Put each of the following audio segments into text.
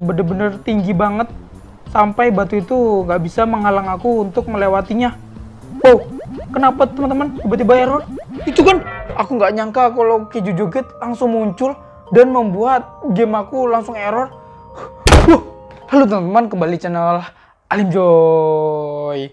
bener-bener tinggi banget sampai batu itu nggak bisa menghalang aku untuk melewatinya. Wow, kenapa teman-teman tiba-tiba error? Itu kan aku nggak nyangka kalau keju joget langsung muncul dan membuat game aku langsung error. Halo teman-teman, kembali channel Alim Joy.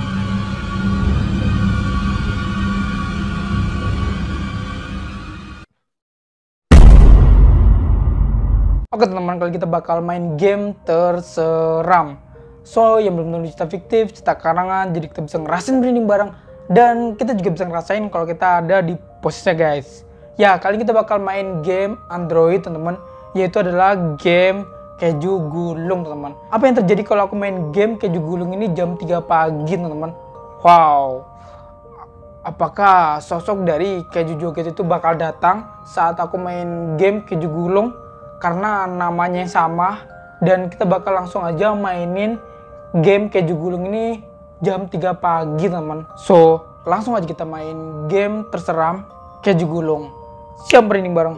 Oke teman-teman, kali kita bakal main game terseram. So, yang belum tentu cerita fiktif, cerita karangan, jadi kita bisa ngerasain merinding bareng. Dan kita juga bisa ngerasain kalau kita ada di posisinya guys. Ya, kali ini kita bakal main game Android teman-teman, yaitu adalah game Keju Gulung teman-teman. Apa yang terjadi kalau aku main game Keju Gulung ini jam 3 pagi teman-teman? Wow, apakah sosok dari Keju Joget itu bakal datang saat aku main game Keju Gulung? Karena namanya yang sama, dan kita bakal langsung aja mainin game Keju Gulung ini jam 3 pagi teman. So, langsung aja kita main game terseram Keju Gulung. Siap merinding bareng.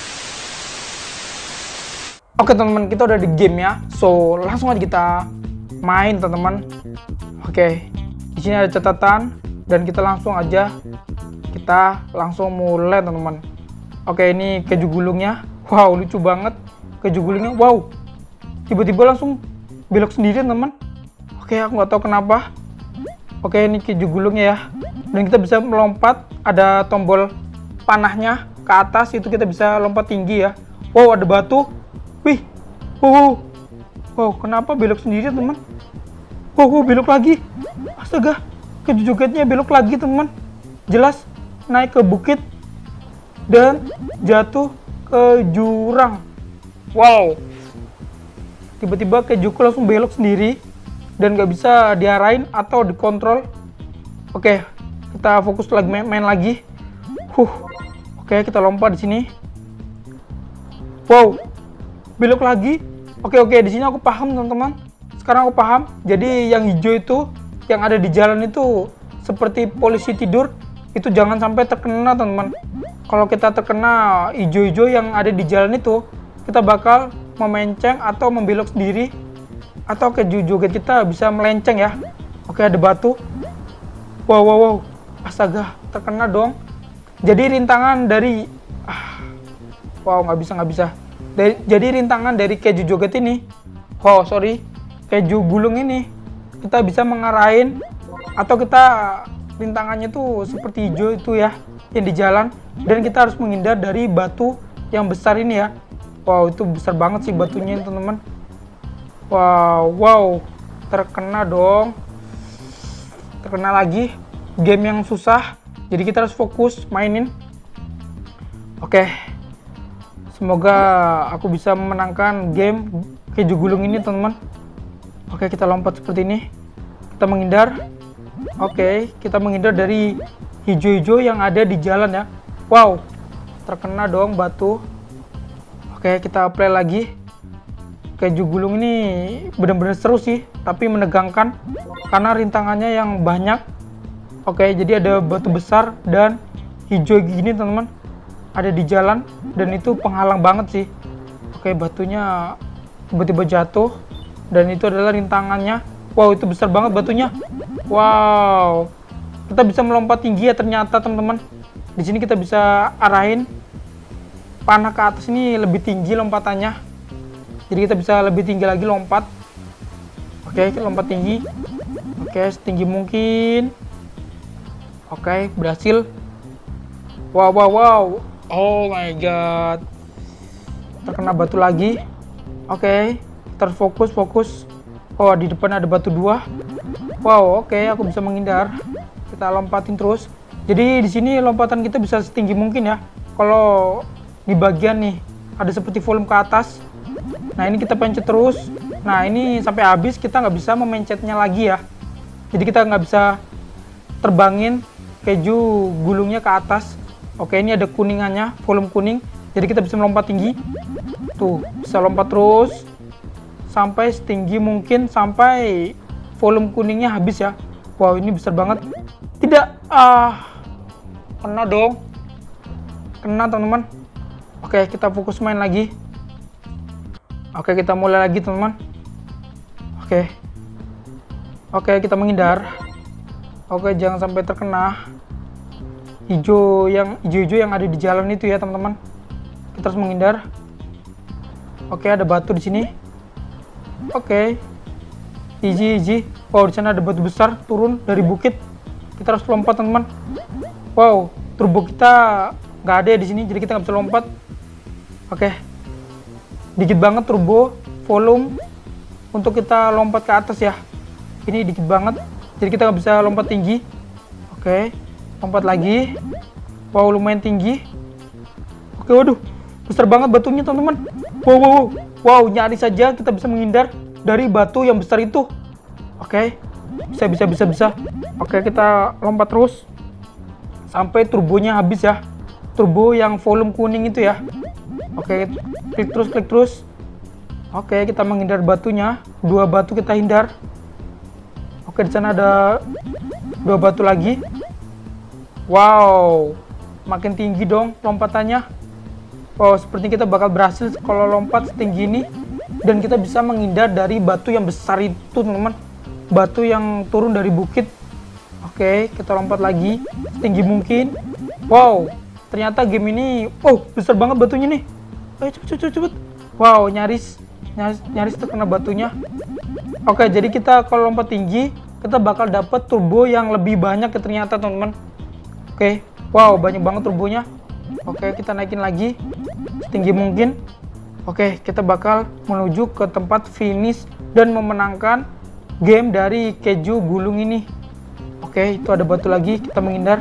Oke teman-teman, kita udah di game ya. So, langsung aja kita main teman-teman. Oke, di sini ada catatan dan kita langsung mulai teman-teman. Oke, ini Keju Gulungnya. Wow, lucu banget Keju Gulungnya. Wow, tiba-tiba langsung belok sendiri teman. Oke, aku nggak tahu kenapa. Oke, ini Keju Gulungnya ya. Dan kita bisa melompat. Ada tombol panahnya ke atas, itu kita bisa lompat tinggi ya. Wow, ada batu. Wih, wow, kenapa belok sendiri teman? Wow, belok lagi. Astaga, Keju Jogetnya belok lagi teman. Jelas naik ke bukit dan jatuh ke jurang. Wow, tiba-tiba kejuku langsung belok sendiri dan nggak bisa diarahin atau dikontrol. Oke, kita fokus lagi main lagi. Oke, kita lompat di sini. Wow, belok lagi. Oke, di sini aku paham teman-teman. Sekarang aku paham. Jadi yang hijau itu, yang ada di jalan itu seperti polisi tidur. Itu jangan sampai terkena teman-teman. Kalau kita terkena hijau-hijau yang ada di jalan itu, kita bakal memenceng atau membelok sendiri, atau Keju Joget kita bisa melenceng ya. Oke, ada batu. Wow, astaga, terkena dong. Jadi rintangan dari nggak bisa. Jadi rintangan dari Keju Joget ini, Keju Gulung ini, kita bisa mengarahin atau kita rintangannya tuh seperti hijau itu ya, yang di jalan, dan kita harus menghindar dari batu yang besar ini ya. Wow, itu besar banget sih batunya teman-teman. Wow, terkena dong. Terkena lagi. Game yang susah, jadi kita harus fokus mainin. Oke, semoga aku bisa memenangkan game Keju Gulung ini teman-teman. Oke, kita lompat seperti ini. Kita menghindar. Oke, kita menghindar dari hijau-hijau yang ada di jalan ya. Wow, terkena dong batu. Oke, kita play lagi. Keju Gulung ini benar-benar seru sih, tapi menegangkan karena rintangannya yang banyak. Oke, jadi ada batu besar dan hijau gini teman-teman, ada di jalan, dan itu penghalang banget sih. Oke, batunya tiba-tiba jatuh dan itu adalah rintangannya. Wow, itu besar banget batunya. Wow, kita bisa melompat tinggi ya ternyata teman-teman. Di sini kita bisa arahin panah ke atas, ini lebih tinggi lompatannya. Jadi kita bisa lebih tinggi lagi lompat. Oke, kita lompat tinggi. Oke, setinggi mungkin. Oke, berhasil. Wow. Oh my god. Terkena batu lagi. Oke, terfokus. Oh, di depan ada batu 2. Wow, oke, aku bisa menghindar. Kita lompatin terus. Jadi di sini lompatan kita bisa setinggi mungkin ya. Kalau di bagian nih ada seperti volume ke atas. Nah, ini kita pencet terus. Nah, ini sampai habis kita nggak bisa memencetnya lagi ya. Jadi kita nggak bisa terbangin Keju Gulungnya ke atas. Oke, ini ada kuningannya, volume kuning. Jadi kita bisa melompat tinggi. Tuh, bisa lompat terus sampai setinggi mungkin sampai volume kuningnya habis ya. Wow, ini besar banget. Tidak, kena dong. Kena teman-teman. Oke, kita fokus main lagi. Oke, kita mulai lagi teman-teman. Oke. Oke, kita menghindar. Oke, jangan sampai terkena hijau yang ada di jalan itu ya teman-teman. Kita harus menghindar. Oke, ada batu di sini. Oke. Easy. Wow, di sana ada batu besar turun dari bukit. Kita harus lompat teman-teman. Wow, turbo kita nggak ada di sini, jadi kita nggak bisa lompat. Oke. Dikit banget turbo volume untuk kita lompat ke atas ya. Ini dikit banget, jadi kita nggak bisa lompat tinggi. Oke, lompat lagi. Wow, lumayan tinggi. Oke, waduh, besar banget batunya teman-teman. Wow, nyaris saja kita bisa menghindar dari batu yang besar itu. Oke, bisa. Oke, kita lompat terus sampai turbonya habis ya. Turbo yang volume kuning itu ya. Oke, klik terus. Oke, kita menghindar batunya. 2 batu kita hindar. Oke, di sana ada 2 batu lagi. Wow, makin tinggi dong lompatannya. Wow, sepertinya kita bakal berhasil kalau lompat setinggi ini. Dan kita bisa menghindar dari batu yang besar itu teman-teman. Batu yang turun dari bukit. Oke, kita lompat lagi setinggi mungkin. Wow, ternyata game ini besar banget batunya nih. Ayo cepet. Wow, nyaris terkena batunya. Oke, jadi kita kalau lompat tinggi kita bakal dapat turbo yang lebih banyak ya ternyata teman-teman. Oke, wow, banyak banget turbonya. Oke, kita naikin lagi setinggi mungkin. Oke, kita bakal menuju ke tempat finish dan memenangkan game dari keju gulung ini. Oke, itu ada batu lagi, kita menghindar.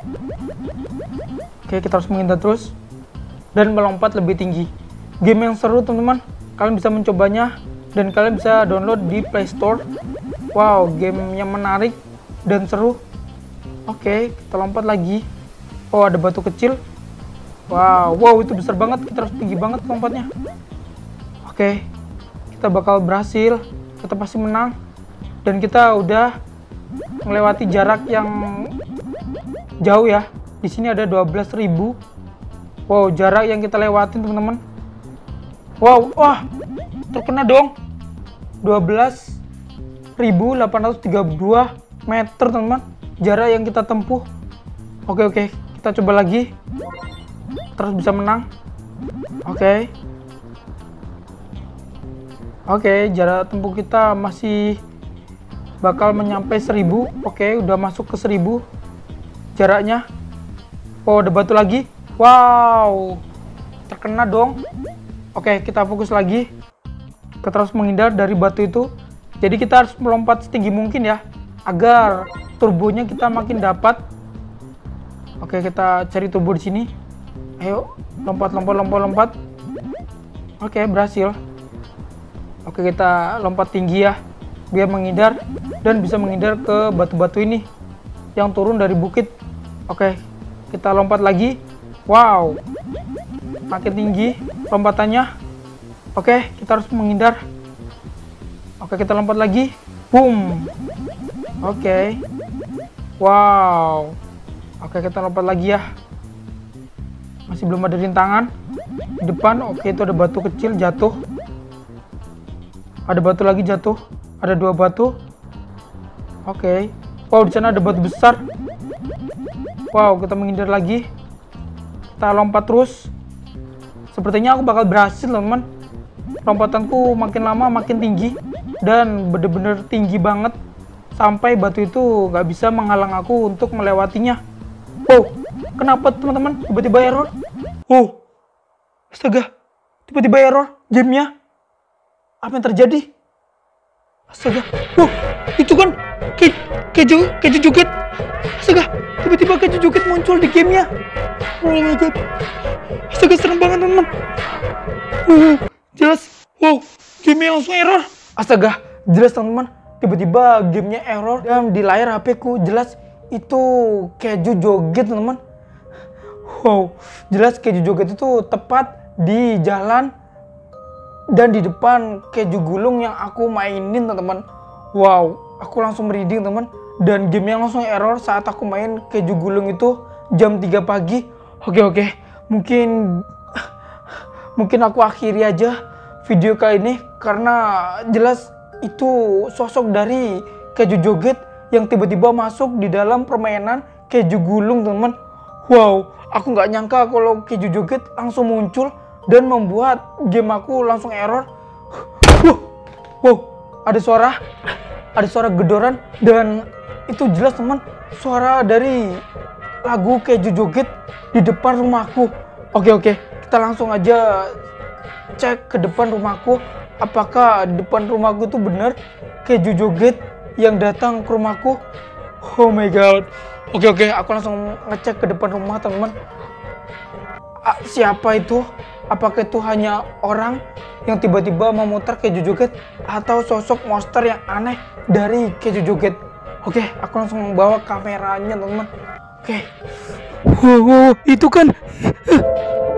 Oke, kita harus menghindar terus dan melompat lebih tinggi. Game yang seru teman-teman, kalian bisa mencobanya dan kalian bisa download di Play Store. Wow, game yang menarik dan seru. Oke, kita lompat lagi. Oh, ada batu kecil. Wow, itu besar banget, kita harus tinggi banget lompatnya. Oke, kita bakal berhasil, kita pasti menang. Dan kita udah melewati jarak yang jauh ya. Di sini ada 12.000. Wow, jarak yang kita lewatin teman-teman. Wow, terkena dong. 12.832 meter teman-teman. Jarak yang kita tempuh. Oke, kita coba lagi. Terus bisa menang. Oke, jarak tempuh kita masih bakal menyampai 1000. Oke, udah masuk ke 1000 jaraknya. Oh, ada batu lagi. Wow, terkena dong. Oke, kita fokus lagi. Kita terus menghindar dari batu itu. Jadi kita harus melompat setinggi mungkin ya, agar turbonya kita makin dapat. Oke, kita cari turbo di sini. Ayo, lompat. Oke, berhasil. Oke, kita lompat tinggi ya, biar menghindar dan bisa menghindar ke batu-batu ini yang turun dari bukit. Oke, kita lompat lagi. Wow, makin tinggi lompatannya. Oke, kita harus menghindar. Oke, kita lompat lagi. Boom. Oke. Wow. Oke, kita lompat lagi ya. Masih belum ada rintangan di depan. Oke, itu ada batu kecil jatuh. Ada batu lagi jatuh. Ada 2 batu. Oke. Wow, di sana ada batu besar. Wow, kita menghindar lagi. Kita lompat terus. Sepertinya aku bakal berhasil teman-teman. Lompatanku makin lama makin tinggi dan bener-bener tinggi banget sampai batu itu nggak bisa menghalang aku untuk melewatinya. Wow, kenapa teman-teman tiba-tiba error? Wow, astaga, tiba-tiba error gamenya. Apa yang terjadi? Astaga, wow, itu kan keju joget. Astaga, tiba-tiba keju joget muncul di gamenya. Oh my god, astaga, serem banget teman-teman. Jelas, wow, gamenya langsung error. Astaga, jelas teman-teman, tiba-tiba gamenya error dan di layar HP ku jelas itu keju joget teman-teman. Wow, jelas keju joget itu tepat di jalan dan di depan keju gulung yang aku mainin teman-teman. Wow, aku langsung merinding teman, dan gamenya langsung error saat aku main keju gulung itu jam 3 pagi. Oke, mungkin aku akhiri aja video kali ini karena jelas itu sosok dari keju joget yang tiba-tiba masuk di dalam permainan keju gulung, teman-teman. Wow, aku nggak nyangka kalau keju joget langsung muncul dan membuat game aku langsung error. Wow, ada suara gedoran dan itu jelas, teman, suara dari lagu keju joget di depan rumahku. Oke, kita langsung aja cek ke depan rumahku. Apakah di depan rumahku itu benar keju joget yang datang ke rumahku? Oh my god. Oke, aku langsung ngecek ke depan rumah, teman-teman. Siapa itu? Apakah itu hanya orang yang tiba-tiba memutar keju joget atau sosok monster yang aneh dari keju joget? Oke, aku langsung membawa kameranya, teman-teman. Oke. Wow, itu kan